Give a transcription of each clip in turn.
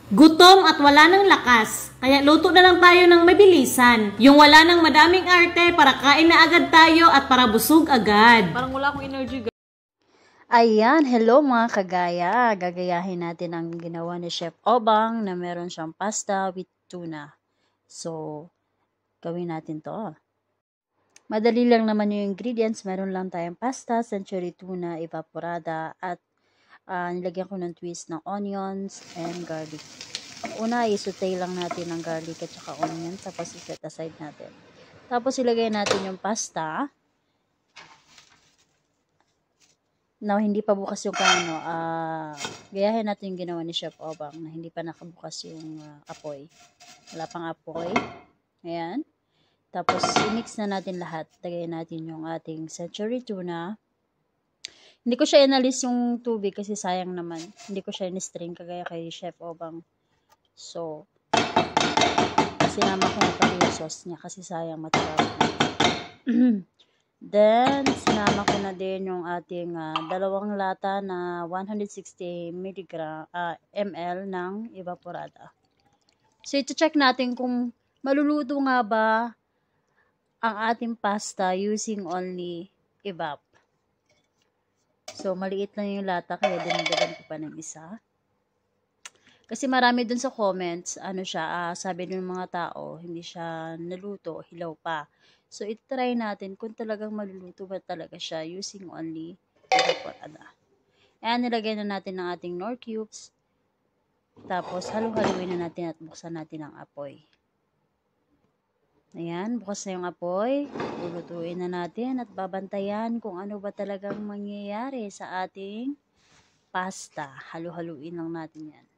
Gutom at wala ng lakas, kaya luto na lang tayo ng mabilisan. Yung wala ng madaming arte para kain na agad tayo at para busog agad. Parang wala akong energy. Ayan, hello mga kagaya. Gagayahin natin ang ginawa ni Chef Obang na meron siyang pasta with tuna. So, gawin natin to. Madali lang naman yung ingredients. Meron lang tayong pasta, century tuna, evaporada, at nilagyan ko ng twist ng onions and garlic. Una, i-saute lang natin ang garlic at saka onion, tapos i-set aside natin. Tapos ilagay natin yung pasta. Now, hindi pa bukas yung gayahin natin yung ginawa ni Chef Obang na hindi pa nakabukas yung apoy. Wala pang apoy. Ayan. Tapos, i-mix na natin lahat. Lagay natin yung ating century tuna. Hindi ko siya inalis yung tubig kasi sayang naman. Hindi ko siya in-strain kagaya kay Chef Obang. So, sinama ko na pala yung sauce niya kasi sayang matawag na. Then, sinama ko na din yung ating 2 lata na 160 ml ng evaporada. So, ito-check natin kung maluluto nga ba ang ating pasta using only evap. So, maliit lang yung lata kaya dinagdagan ko pa ng isa. Kasi marami dun sa comments, sabi ng mga tao, hindi siya naluto, hilaw pa. So, itry natin kung talagang maluluto ba talaga siya using only evaporada. Ayan, nilagay na natin ang ating Knorr cubes. Tapos, halu-haluin na natin at buksan natin ang apoy. Ayan, bukas na yung apoy. Lulutuin na natin at babantayan kung ano ba talagang mangyayari sa ating pasta. Halu-haluin lang natin yan.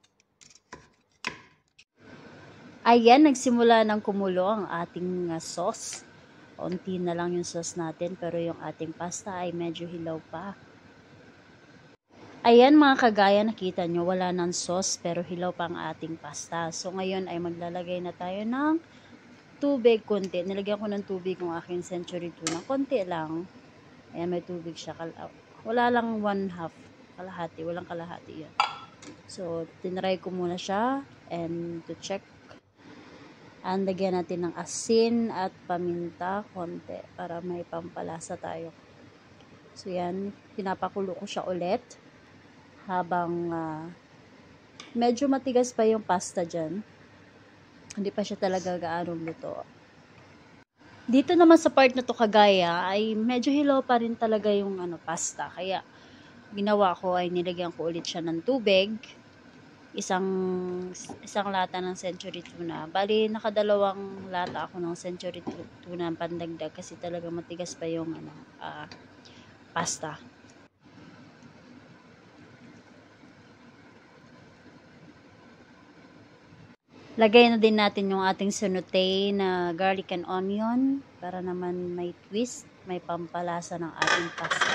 Ayan, nagsimula ng kumulo ang ating sauce. Unti na lang yung sauce natin, pero yung ating pasta ay medyo hilaw pa. Ayan mga kagaya, nakita nyo, wala ng sauce, pero hilaw pa ang ating pasta. So ngayon ay maglalagay na tayo ng tubig konti. Nilagyan ko ng tubig yung aking century tuna. Konti lang. Ayan, may tubig siya. Wala lang 1/2. Kalahati. Walang kalahati yan. So, tinry ko muna siya. And to check. And lagyan natin ng asin at paminta konti para may pampalasa tayo. So, yan. Pinapakulo ko siya ulit. Habang medyo matigas pa yung pasta dyan. Hindi pa siya talaga gaano luto. Dito naman sa part na to kagaya ay medyo hilaw pa rin talaga yung pasta. Kaya ginawa ko ay nilagyan ko ulit siya ng tubig. Isang lata ng century tuna. Bali, nakadalawang lata ako ng century tuna pandagdag kasi talaga matigas pa yung pasta. Lagay na din natin yung ating saute na garlic and onion para naman may twist, may pampalasa ng ating pasta.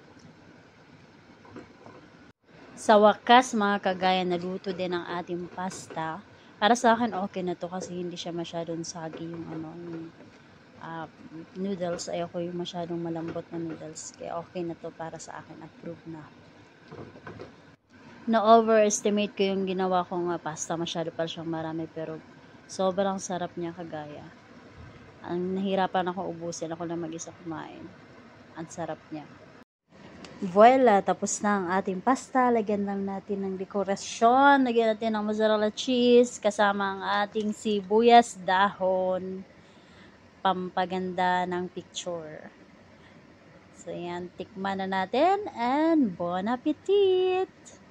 Sa wakas mga kagaya, naluto din ang ating pasta. Para sa akin okay na to kasi hindi siya masyadong sagi yung noodles. Ayoko yung masyadong malambot na noodles. Kaya okay na to para sa akin. Approve na. Na-overestimate ko yung ginawa kong pasta. Masyado pa siyang marami pero sobrang sarap niya kagaya. Ang nahirapan ako ubusin. Ako lang mag-isa kumain. Ang sarap niya. Voila! Tapos na ang ating pasta. Lagyan lang natin ng dekorasyon. Lagyan natin ng mozzarella cheese kasama ang ating sibuyas dahon. Pampaganda ng picture. So yan, tikman na natin and bon appetit!